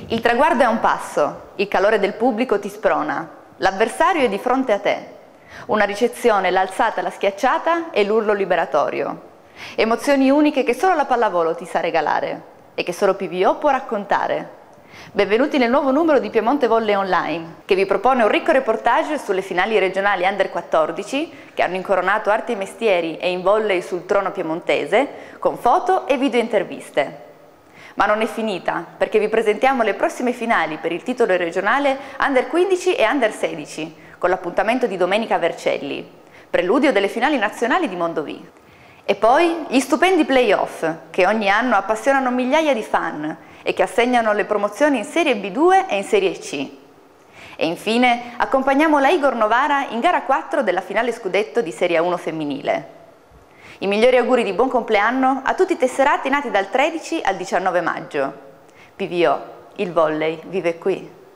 Il traguardo è a un passo, il calore del pubblico ti sprona, l'avversario è di fronte a te. Una ricezione, l'alzata, la schiacciata e l'urlo liberatorio. Emozioni uniche che solo la pallavolo ti sa regalare e che solo PVO può raccontare. Benvenuti nel nuovo numero di Piemonte Volley Online, che vi propone un ricco reportage sulle finali regionali Under 14 che hanno incoronato arti e mestieri e in volley sul trono piemontese, con foto e video interviste. Ma non è finita, perché vi presentiamo le prossime finali per il titolo regionale Under 15 e Under 16, con l'appuntamento di domenica a Vercelli, preludio delle finali nazionali di Mondovì. E poi gli stupendi play-off, che ogni anno appassionano migliaia di fan e che assegnano le promozioni in Serie B2 e in Serie C. E infine accompagniamo la Igor Novara in gara 4 della finale scudetto di Serie A1 femminile. I migliori auguri di buon compleanno a tutti i tesserati nati dal 13 al 19 maggio. PVO, il volley vive qui.